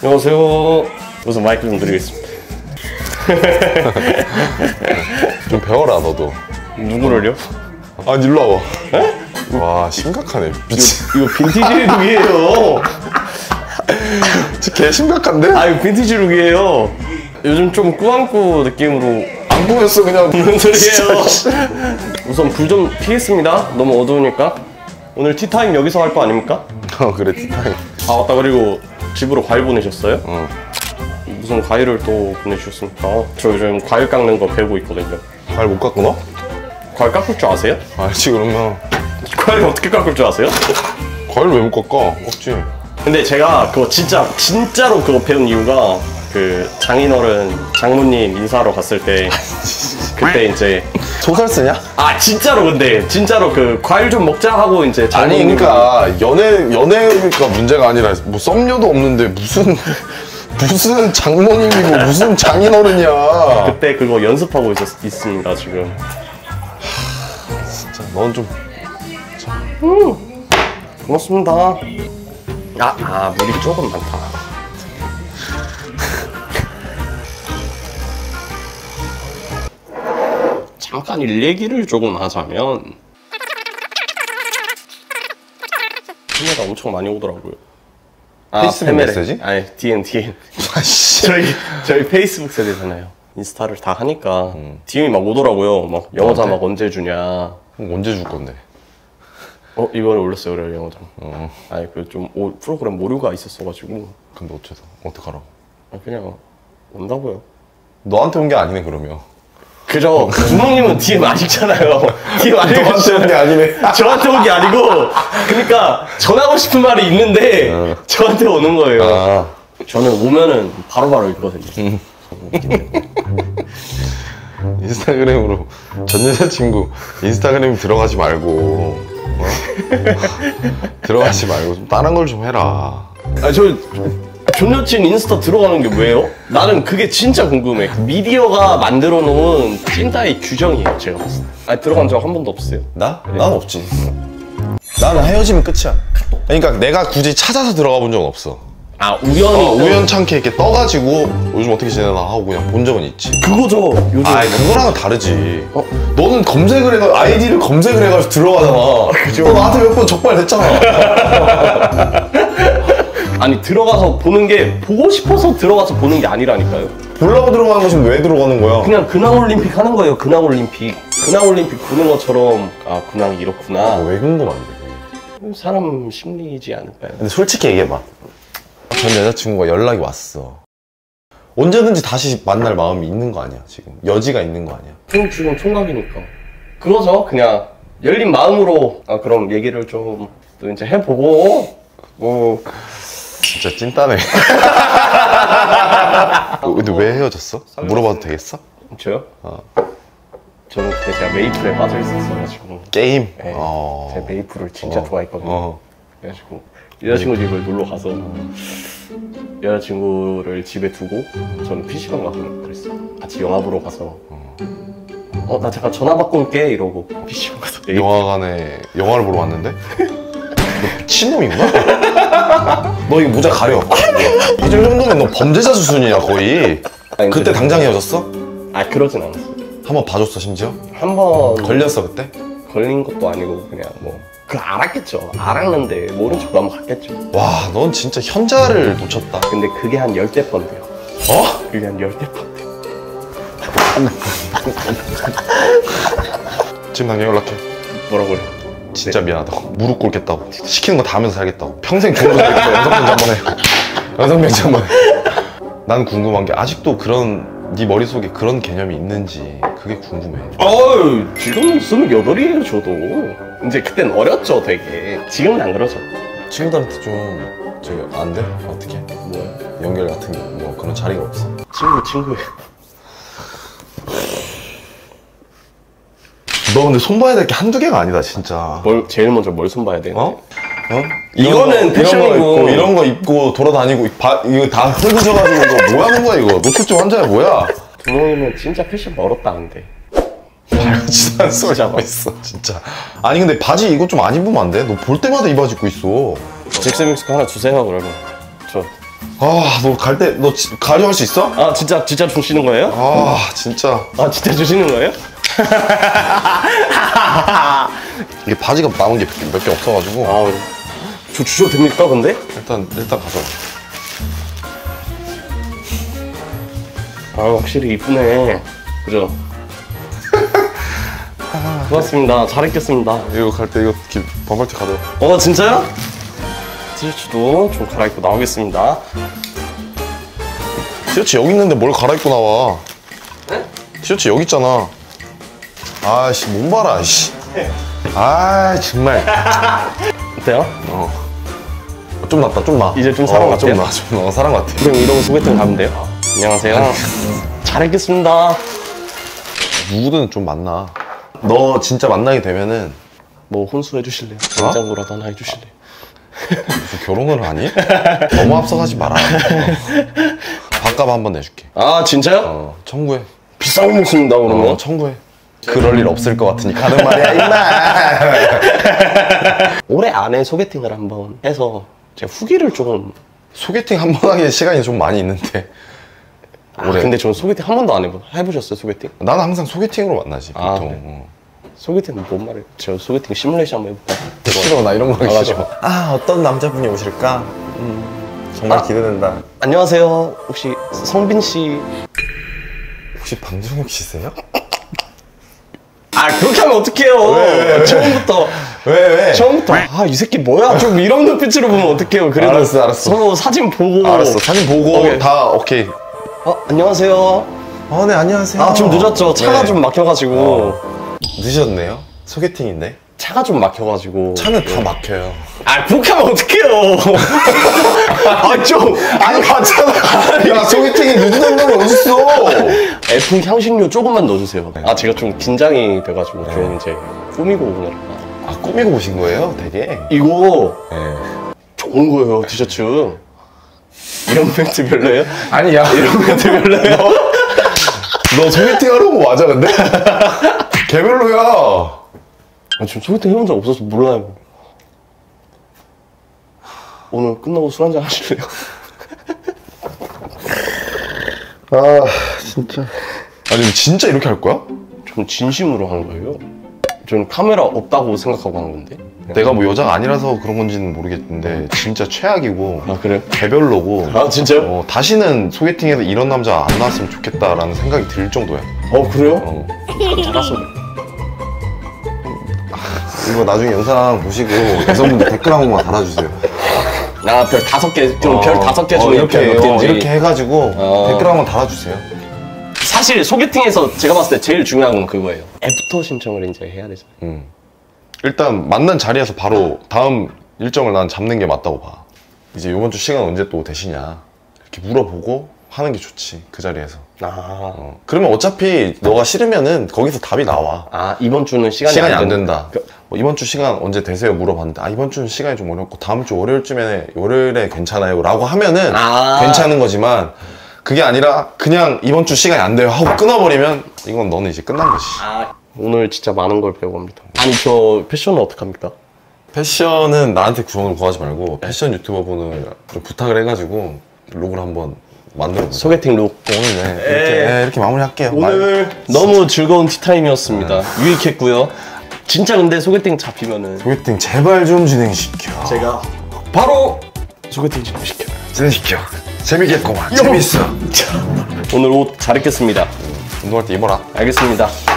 안녕하세요. 우선 마이크 좀 드리겠습니다. 좀 배워라 너도. 누구를요? 아 일로 와봐. 에? 와 심각하네. 미친. 이거 빈티지 룩이에요. 진짜 개 심각한데? 아 이거 빈티지 룩이에요. 요즘 좀 꾸안꾸 느낌으로. 안 보였어 그냥. 무슨 소리예요? 우선 불 좀 피겠습니다. 너무 어두우니까. 오늘 티타임 여기서 할 거 아닙니까? 그래 티타임. 아 맞다. 그리고 집으로 과일 보내셨어요? 무슨 과일을 또 보내주셨습니까? 저 요즘 과일 깎는 거 배우고 있거든요. 과일 못 깎구나? 과일 깎을 줄 아세요? 알지 그러면. 과일 어떻게 깎을 줄 아세요? 과일 왜 못 깎아? 깎지. 근데 제가 그거 진짜로 그거 배운 이유가 그 장인어른 장모님 인사하러 갔을 때 그때 이제 소설 쓰냐? 아 진짜로 근데 진짜로 그 과일 좀 먹자 하고 이제 아니 장모님 그러니까 연애가 문제가 아니라 뭐 썸녀도 없는데 무슨 장모님이고 무슨 장인어른이야. 그때 그거 연습하고 있습니다 지금. 진짜 넌 좀. 고맙습니다. 물이 조금 많다. 잠깐 일 얘기를 조금 하자면 패매가 엄청 많이 오더라고요. 페이스북 메시지? 아니 DM. 저희 페이스북 세대잖아요. 인스타를 다 하니까 DM이 막 오더라고요. 막 영어 자막 언제 주냐. 언제 줄 건데? 이번에 올렸어요 그래 영어 자막. 아니 그 좀 프로그램 오류가 있었어가지고. 근데 어떡하라고? 그냥 온다고요. 너한테 온 게 아니네 그러면. 그죠. 구멍님은 DM 안 읽잖아요. DM 안 너한테 온 게 아니네. 저한테 온 게 아니고, 그러니까 전하고 싶은 말이 있는데 저한테 오는 거예요. 저는 오면은 바로바로 읽거든요. 인스타그램으로 전 여자친구 인스타그램 들어가지 말고 들어가지 말고 좀 다른 걸 좀 해라. 전 여친 인스타 들어가는 게 왜요? 나는 그게 진짜 궁금해. 미디어가 만들어 놓은 찐따의 규정이에요, 제가 봤을 때. 들어간 적 한 번도 없어요. 나? 난 없지. 나는 헤어지면 끝이야. 그러니까 내가 굳이 찾아서 들어가 본 적은 없어. 우연히. 우연찮게 이렇게 떠가지고 요즘 어떻게 지내나 하고 그냥 본 적은 있지. 그거죠. 요즘. 그거랑은 다르지. 너는 검색을 해가지고 아이디를 검색을 해가지고 들어가잖아. 그죠. 너 나한테 몇 번 적발됐잖아. 아니 들어가서 보는 게 보고 싶어서 들어가서 보는 게 아니라니까요. 보려고 들어가는 것이면 왜 들어가는 거야? 그냥 근황올림픽 하는 거예요. 근황올림픽 보는 것처럼 근황이 이렇구나. 왜 궁금한데? 사람 심리이지 않을까요? 근데 솔직히 얘기해봐. 전 여자친구가 연락이 왔어. 언제든지 다시 만날 마음이 있는 거 아니야 지금? 여지가 있는 거 아니야? 지금 총각이니까 그거죠. 그냥 열린 마음으로 그럼 얘기를 좀 또 이제 해보고 진짜 찐따네. 근데 왜 헤어졌어? 물어봐도 되겠어? 저요? 저는 그때 제가 메이플에 빠져 있었어가지고. 게임? 네. 제가 메이플을 진짜 좋아했거든요. 그래가지고 여자친구 집을 놀러 가서 여자친구를 집에 두고 저는 PC방 가서 그랬어요. 같이 영화 보러 가서 나 잠깐 전화 받고 올게 이러고 PC방 가서 영화관에 영화를 보러 왔는데? 너 미친놈인가? 너 이거 모자 가려. 이 정도면 너 범죄자 수준이야 거의. 그때 당장 헤어졌어? 그러진 않았어요. 한 번 봐줬어 심지어? 한 번 걸렸어 그때? 걸린 것도 아니고 그냥 알았겠죠. 알았는데 모른 척 넘어갔겠죠. 와, 넌 진짜 현자를 놓쳤다. 근데 그게 한 10대 번 돼요. 그게 한 10대 번 돼요. 지금 당장 연락해. 뭐라고요? 진짜 미안하다고. 무릎 꿇겠다고. 시키는 거 다 하면서 살겠다고. 평생 좋은 거 되겠다. 연성면제 한번 해. 연성면제 한번 해. 난 궁금한 게 아직도 네 머릿속에 그런 개념이 있는지 그게 궁금해. 지금은 28이에요 저도. 이제 그땐 어렸죠 되게. 지금은 안 그러죠. 친구들한테 안 돼? 어떻게? 뭐야? 연결 같은 게 그런 자리가 없어. 친구예요. 너 근데 손봐야 될 게 한두 개가 아니다 진짜. 제일 먼저 뭘 손봐야 되는데? 이거는 패션이고 이런 거 입고 돌아다니고 이거 다 흙으셔가지고 이거 뭐 하는 거야 이거? 노출증 환자야 뭐야? 부모님은 진짜 패션 멀었다 근데. 말하지도 않은 소리 하고 있어 진짜. 아니 근데 바지 이거 좀 안 입으면 안 돼? 너 볼 때마다 이 바지 입고 있어. 잭스믹스 하나 주세요 그러면. 저 아, 너 갈 때 너 가져갈 수 있어? 아 진짜 주시는 거예요? 아, 진짜. 아 진짜 주시는 거예요? 이게 바지가 남은 게 몇 개 없어가지고. 아 주셔도 됩니까 근데? 일단 가져. 아 확실히 이쁘네. 그죠? 고맙습니다. 잘 입겠습니다. 이거 갈 때 이거 반팔티 가져. 진짜요? 티셔츠도 좀 갈아입고 나오겠습니다. 티셔츠 여기 있는데 뭘 갈아입고 나와? 네? 티셔츠 여기 있잖아. 아씨, 몸 봐라, 씨. 아, 정말. 어때요? 좀 낫다, 좀 나. 이제 좀 사람 같아요? 좀 나, 사람 같아. 그럼 이러고 소개팅 가면 돼요? 안녕하세요. 잘 입겠습니다. 누구든 좀 만나. 너 진짜 만나게 되면은 뭐 혼수 해주실래요? 냉장고라도 하나 해주실래요? 무슨 결혼을 하니? 너무 앞서가지 마라. 밥값 한번 내줄게. 아 진짜요? 청구해. 비싼 거 먹습니다 그러면. 청구해. 그럴 일 없을 것 같으니 가는 말이야, 임마. 올해 안에 소개팅을 한번 해서 제가 후기를 좀. 소개팅 한 번 하기에 시간이 좀 많이 있는데. 올해. 근데 저는 소개팅 한 번도 안 해보셨어요 소개팅? 나는 항상 소개팅으로 만나지, 아, 보통. 그래? 소개팅은 뭔 말이에요? 저 소개팅 시뮬레이션 한번 해볼까요? 싫어, 나 이런 거 하기 가지고. 싫어. 아, 어떤 남자분이 오실까? 정말 기대된다. 안녕하세요. 혹시 성빈 씨? 혹시 방정욱 씨세요? 아 그렇게 하면 어떡해요? 왜? 처음부터. 왜? 처음부터 이 새끼 뭐야? 좀 이런 눈빛으로 보면 어떡해요? 그래도 알았어. 서로 사진 보고. 알았어, 사진 보고 오케이. 다 오케이. 안녕하세요. 네, 안녕하세요. 좀 늦었죠. 차가 네. 좀 막혀가지고. 늦으셨네요? 소개팅인데? 차가 좀 막혀가지고. 차는 다 막혀요. 그렇게 하면 어떡해요? 아니, 맞잖아. 야, 소개팅이 늦은 놈이 어딨어? F 향신료 조금만 넣어주세요. 제가 좀 긴장이 돼가지고 좀 이제 꾸미고 오느라. 아, 꾸미고 오신 거예요? 되게? 이거 네. 좋은 거예요, 티셔츠. 이런 멘트 별로예요? 아니, 야. 이런 멘트 별로예요? 너 소개팅 하려고 맞아, 근데? 개별로야. 지금 소개팅 해본 적 없어서 몰라요. 오늘 끝나고 술 한잔 하실래요? 진짜. 아니, 진짜 이렇게 할 거야? 전 진심으로 하는 거예요. 저는 카메라 없다고 생각하고 하는 건데. 내가 뭐 여자가 아니라서 그런 건지는 모르겠는데 진짜 최악이고 그래요? 개별로고 진짜요? 다시는 소개팅에서 이런 남자 안 나왔으면 좋겠다라는 생각이 들 정도야. 그래요? 잘했어. 이거 나중에 영상 보시고 여성분들 댓글 한 번만 달아주세요. 별 5개, 좀 별 5개 중에 이렇게 몇 개인지. 이렇게 해가지고 댓글 한 번 달아주세요. 사실 소개팅에서 제가 봤을 때 제일 중요한 건 그거예요. 애프터 신청을 이제 해야 되잖아요. 일단 만난 자리에서 바로 다음 일정을 난 잡는 게 맞다고 봐. 이제 이번 주 시간 언제 또 되시냐 이렇게 물어보고 하는 게 좋지, 그 자리에서. 그러면 어차피 너가 싫으면은 거기서 답이 나와. 이번 주는 시간이 안 된다. 뭐 이번 주 시간 언제 되세요? 물어봤는데 이번 주는 시간이 좀 어렵고 다음 주 월요일에 괜찮아요? 라고 하면은 괜찮은 거지만 그게 아니라 그냥 이번 주 시간이 안 돼요 하고 끊어버리면 이건 너는 이제 끝난 거지. 오늘 진짜 많은 걸 배워갑니다. 저 패션은 어떡합니까? 패션은 나한테 구원을 구하지 말고 패션 유튜버분을 좀 부탁을 해가지고 룩을 한번 만들어보자. 소개팅 룩. 오늘 이렇게 마무리할게요. 오늘 너무 즐거운 티타임이었습니다. 유익했고요. 진짜 근데 소개팅 잡히면은 소개팅 제발 좀 진행시켜. 제가 바로 소개팅 진행시켜요. 진행시켜. 재밌겠구만. 재밌어. 오늘 옷 잘 입겠습니다. 운동할 때 입어라. 알겠습니다.